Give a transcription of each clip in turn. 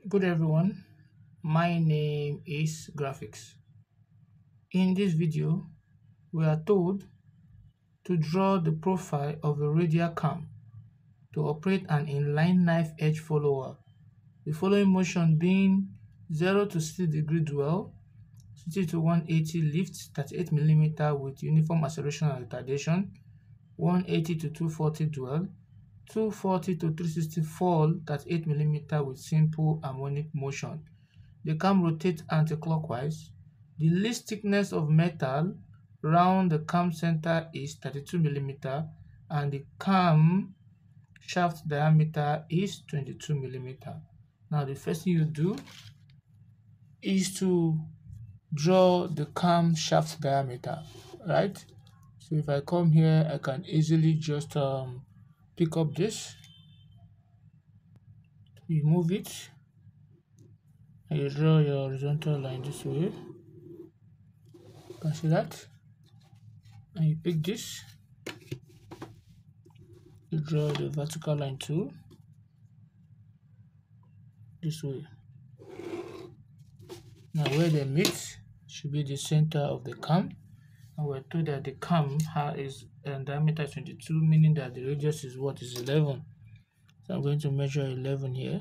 Good everyone, my name is Graphics. In this video, we are told to draw the profile of a radial cam to operate an inline knife edge follower. The following motion being 0 to 60° dwell, 60 to 180 lift 38 mm with uniform acceleration and retardation, 180 to 240 dwell, 240 to 360 fall 38 mm with simple harmonic motion. The cam rotates anti-clockwise. The least thickness of metal round the cam center is 32 mm and the cam shaft diameter is 22 mm. Now the first thing you do is to draw the cam shaft diameter, right? So if I come here, I can easily just pick up this, you move it, and you draw your horizontal line this way. You can see that, and you pick this, you draw the vertical line too, this way. Now where they meet should be the center of the cam, and we're told that the cam is diameter 22, meaning that the radius is 11. So I'm going to measure 11 here,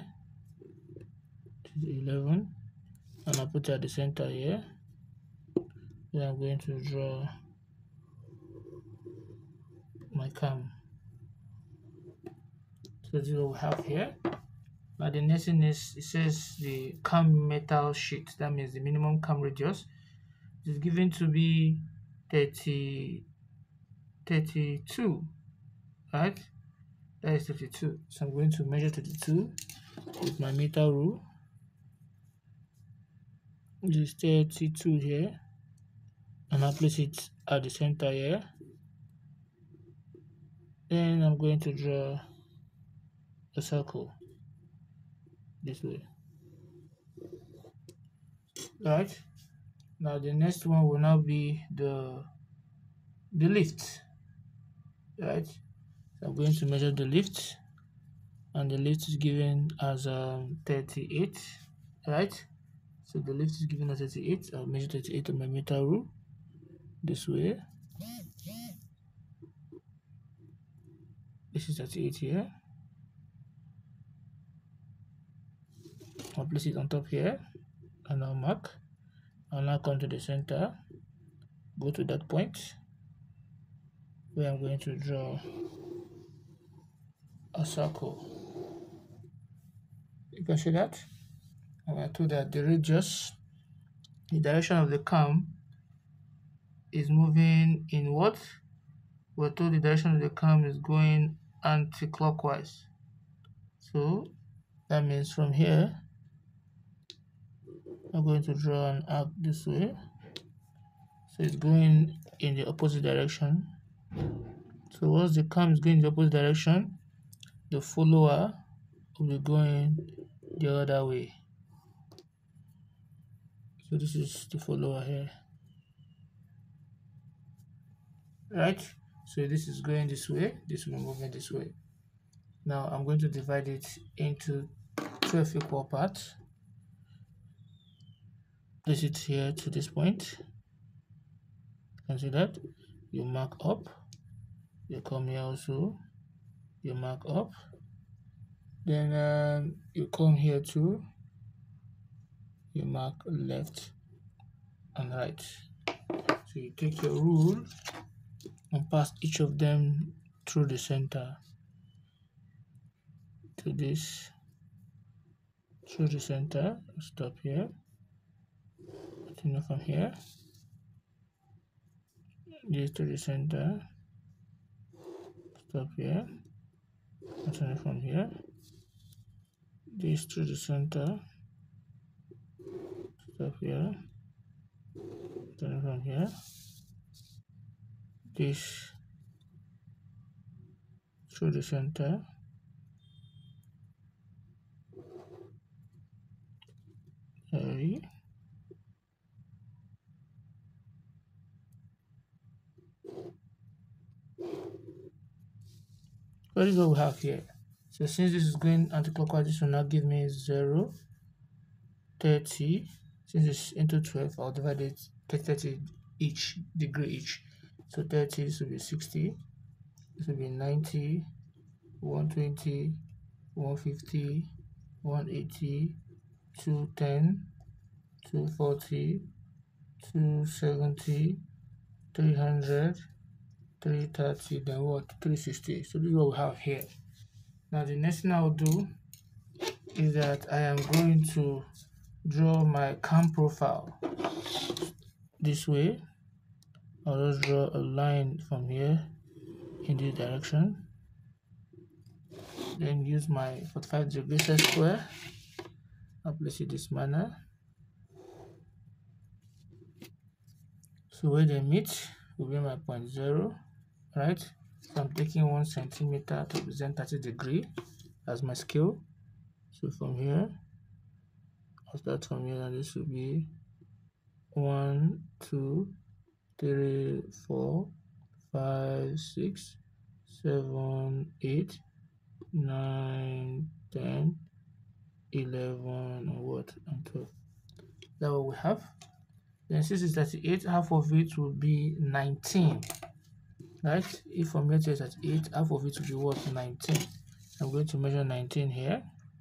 11, and I'll put it at the center here. Then I'm going to draw my cam. So this is what we have here. Now the next thing is, it says the cam metal sheet. That means the minimum cam radius is given to be 32, right? That is 32. So I'm going to measure 32 with my meter rule. This is 32 here, and I'll place it at the center here. Then I'm going to draw a circle this way. Right? Now the next one will now be the lift. Right? So I'm going to measure the lift, and the lift is given as 38. Right? So the lift is given as 38. I'll measure 38 on my meter rule this way. This is 38 here. I'll place it on top here, and I'll mark. I'll now come to the center, go to that point where I'm going to draw a circle. You can see that. And we're told that the radius, the direction of the cam is moving inward. We're told the direction of the cam is going anti-clockwise. So that means from here, I'm going to draw an arc this way. So it's going in the opposite direction. So once the cam is going in the opposite direction, the follower will be going the other way. So this is the follower here, right? So this is going this way, this will be moving this way. Now I'm going to divide it into 12 equal parts. Place it here to this point. You can see that. You mark up, you come here also, you mark up, then you come here too, you mark left and right. So you take your rule and pass each of them through the center to this, through the center, stop here, continue from here, this to the center, stop here, continue from here, this to the center, stop here, continue from here, this through the center, sorry, what is what we have here? So since this is going anti-clockwise, this will now give me 0, 30. Since it's into 12, I'll divide it 30 each, degree each. So 30, this will be 60, this will be 90, 120, 150, 180, 210, 240, 270, 300, 330, then what? 360. So this is what we have here. Now the next thing I'll do is that I am going to draw my cam profile this way. I'll just draw a line from here in this direction, then use my 45-degree set square. I'll place it this manner. So where they meet will be my point 0, right? So I'm taking 1 centimeter to represent 30 degrees as my scale. So from here, I'll start from here, and this will be 1, 2, 3, 4, 5, 6, 7, 8, 9, 10, 11, and what? And 12. That's what we have. Then since it's 38, half of it will be 19. Right? If from here to 38, half of it will be what? 19. I'm going to measure 19 here.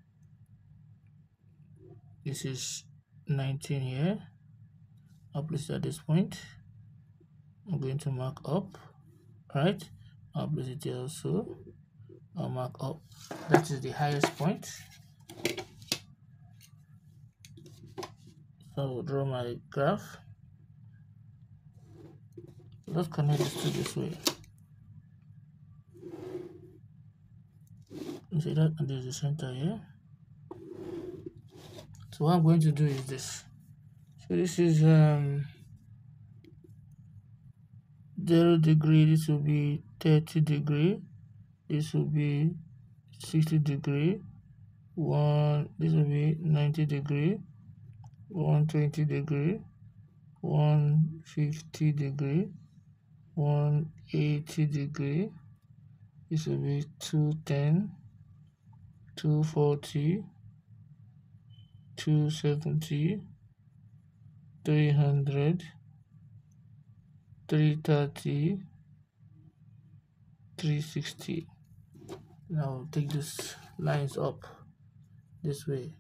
This is 19 here. I'll place it at this point. I'm going to mark up, right? I'll place it here also. I'll mark up. That is the highest point. So I'll draw my graph. Let's connect this to this way. You see that? And there's the center here. So what I'm going to do is this. So this is 0 degree, this will be 30 degree, this will be 60 degree, this will be 90 degree, 120 degree, 150 degree, 180 degree, this will be 210, 240, 270, 300, 330, 360. Now take these lines up this way.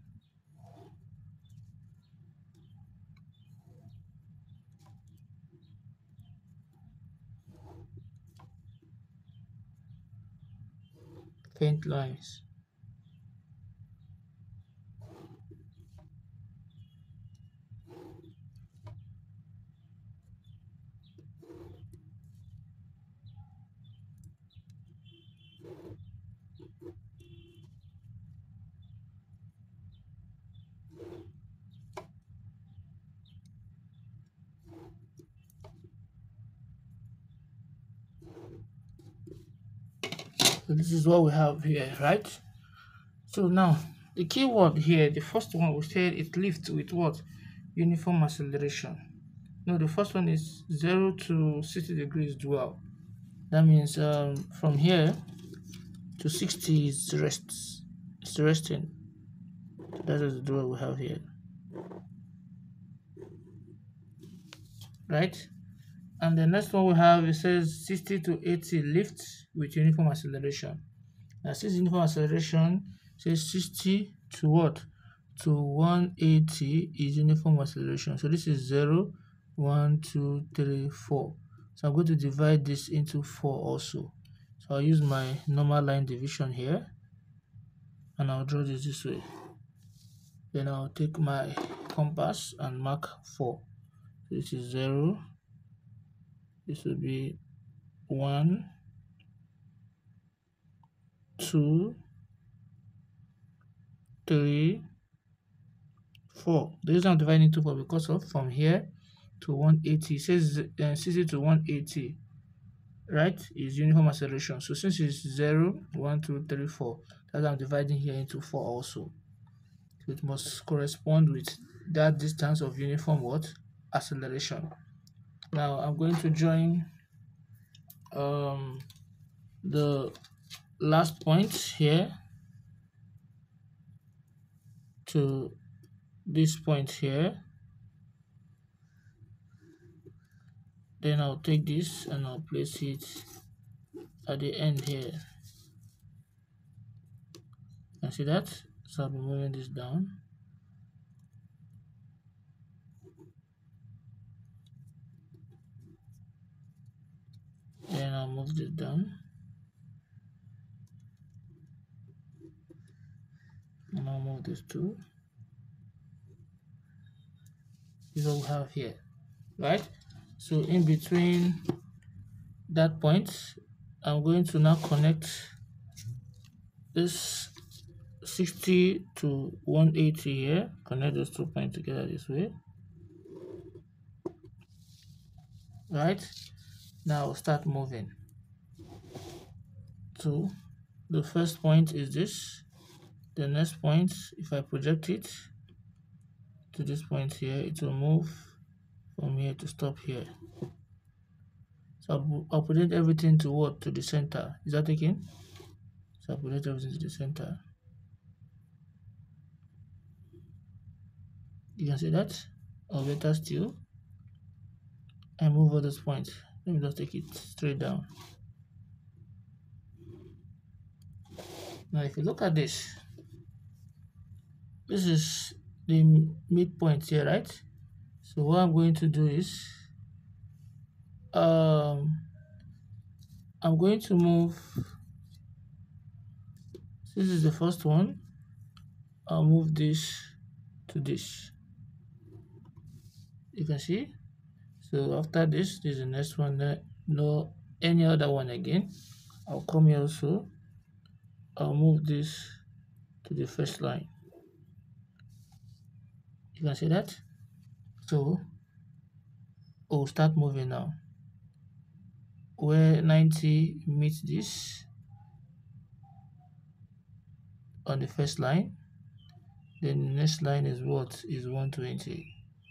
Faint lines. So this is what we have here, right? So now the key word here, the first one we said it lifts with what? Uniform acceleration. No, the first one is 0 to 60 degrees dual. That means from here to 60 is resting. That is the dual we have here, right? And the next one we have, it says 60 to 80 lifts with uniform acceleration. Now since uniform acceleration says 60 to what? To 180 is uniform acceleration. So this is 0, 1, 2, 3, 4. So I'm going to divide this into 4 also. So I'll use my normal line division here, and I'll draw this way. Then I'll take my compass and mark 4. So this is 0. This will be 1, 2, 3, 4. The reason I'm dividing into 4 because of from here to 180. It says 60 to 180, right? Is uniform acceleration. So since it's 0, 1, 2, 3, 4, that's why I'm dividing here into 4 also. So it must correspond with that distance of uniform what? Acceleration. Now I'm going to join the last point here to this point here. Then I'll take this and I'll place it at the end here. You see that? So I'll be moving this down. Then I'll move this down. And I'll move this too. This is what we have here, right? So in between that point, I'm going to now connect this 60 to 180 here. Connect those 2 points together this way, right? Now I'll start moving. So the first point is this. The next point, if I project it to this point here, it will move from here to stop here. So I'll project everything to what? To the center. Is that okay? So I'll project everything to the center. You can see that. Or better still, I move all those points. Let me just take it straight down. Now if you look at this is the midpoint here, right? So what I'm going to do is I'm going to move, this is the first one, I'll move this to this. You can see. So after this is the next one. No any other one again. I'll come here also. I'll move this to the first line. You can see that. So we'll start moving now. Where 90 meets this on the first line, then the next line is what? Is 120.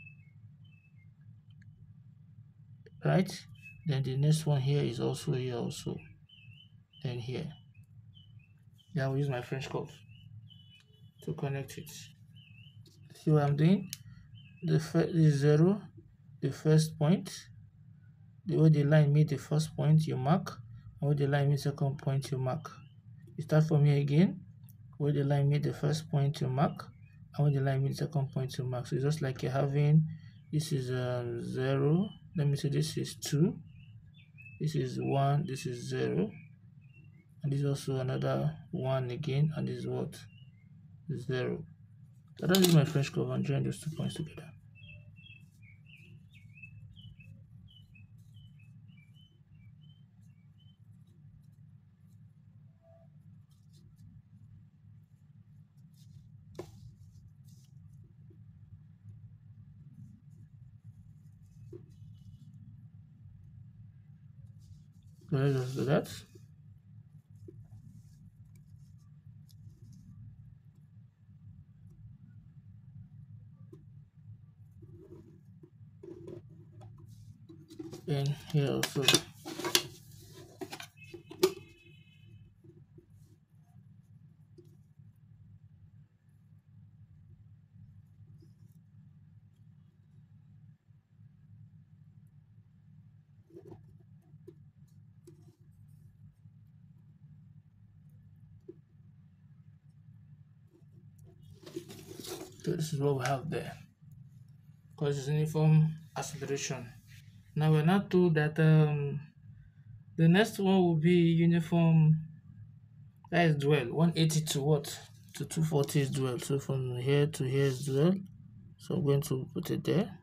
Right? Then the next one here is also here also. Then here. Then I'll use my French curve to connect it. See what I'm doing? The first is 0, the first point. The way the line meets the first point, you mark. And where the line meets the second point, you mark. You start from here again. Where the line meets the first point, you mark. And where the line meets the second point, you mark. So it's just like you're having, this is 0. Let me say this is 2. This is 1. This is 0. And this is also another 1 again. And this is what? 0. So that is my French curve and join those 2 points together. So let's just do that. And here also. So this is what we have there. Because it's uniform acceleration. Now we're not told that the next one will be uniform, that is dual. 180 to what? To 240 is dual. So from here to here is dual. So I'm going to put it there.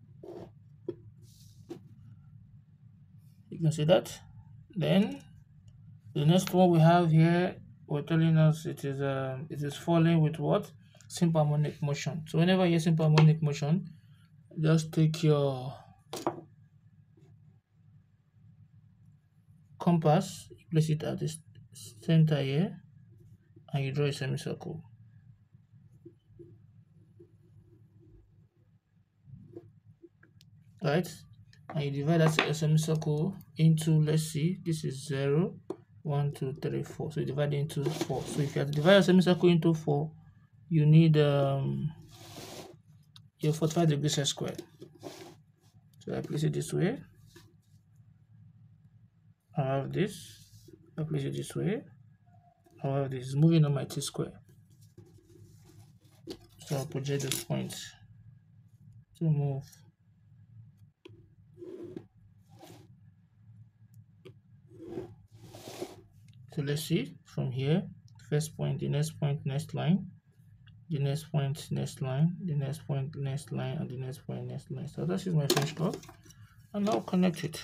You can see that. Then the next one we have here, we're telling us it is falling with what? Simple harmonic motion. So whenever you hear simple harmonic motion, just take your compass, place it at the center here, and you draw a semicircle. Right? And you divide that semicircle into, let's see, this is 0, 1, 2, 3, 4. So you divide it into 4. So if you have to divide a semicircle into 4, you need your 45 degrees set square. So I place it this way. I have this. I place it this way. I have this. Moving on my t-square. So I'll project those points to move. So let's see from here. First point, the next point, next line, the next point, next line, the next point, next line, and the next point, next line. So this is my finish curve, and I'll connect it.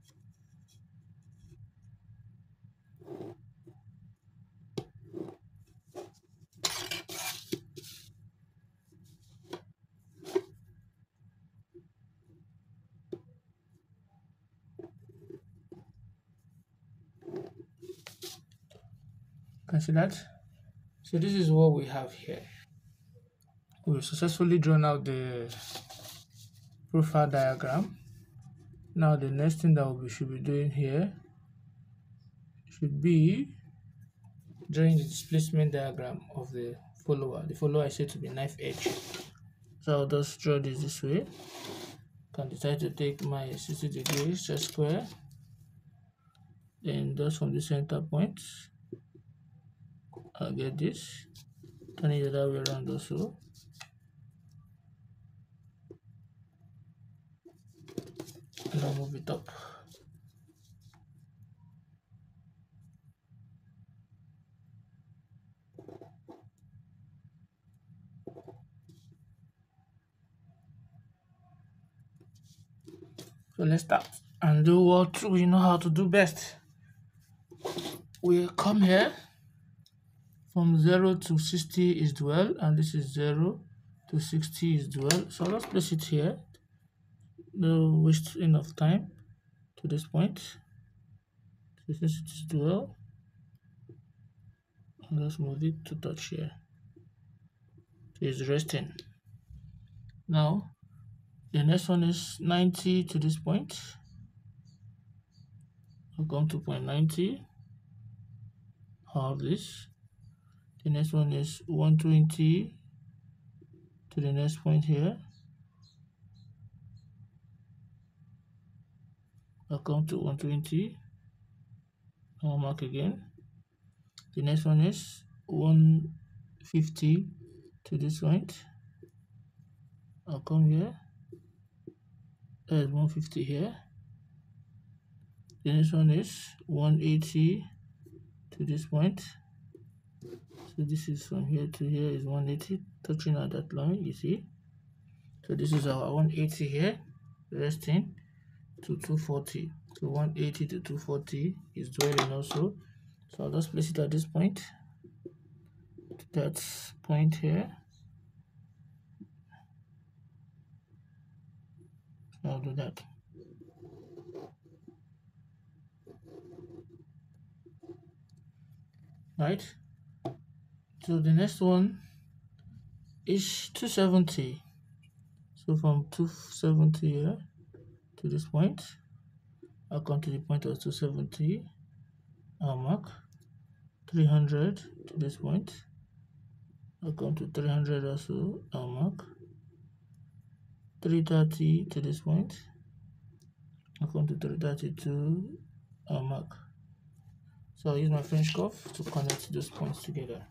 Can you see that? So this is what we have here. We've successfully drawn out the profile diagram. Now the next thing that we should be doing here should be drawing the displacement diagram of the follower. The follower is said to be knife edge. So I'll just draw this way. Can decide to take my 60 degrees set square, then just from the center point I'll get this, turn it the other way around also, and I'll move it up. So let's start and do what we know how to do best. We come here, from 0 to 60 is dwell, and this is 0 to 60 is dwell. So let's place it here. No waste enough time to this point. So since it is dwell, let's move it to touch here. So it's resting. Now the next one is 90 to this point. I'll come to point 90. I'll have this. The next one is 120 to the next point here. I'll come to 120. I'll mark again. The next one is 150 to this point. I'll come here. There's 150 here. The next one is 180 to this point. So this is from here to here is 180, touching at that line, you see. So this is our 180 here, resting to 240. So 180 to 240 is dwelling also. So I'll just place it at this point, to that point here. So I'll do that. Right. So the next one is 270. So from 270 here to this point, I'll come to the point of 270. I'll mark 300 to this point. I'll come to 300 also. I'll mark 330 to this point. I'll come to 332. I'll mark. So I'll use my French curve to connect those points together.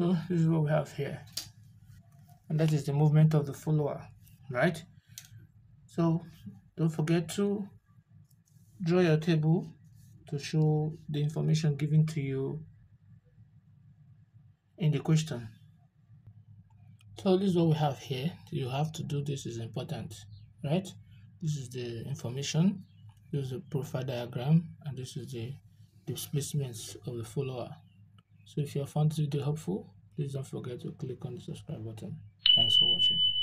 So this is what we have here, and that is the movement of the follower, right? So don't forget to draw your table to show the information given to you in the question. So this is what we have here. You have to do this, is important, right? This is the information, this is the profile diagram, and this is the displacements of the follower. So if you have found this video helpful, please don't forget to click on the subscribe button. Thanks for watching.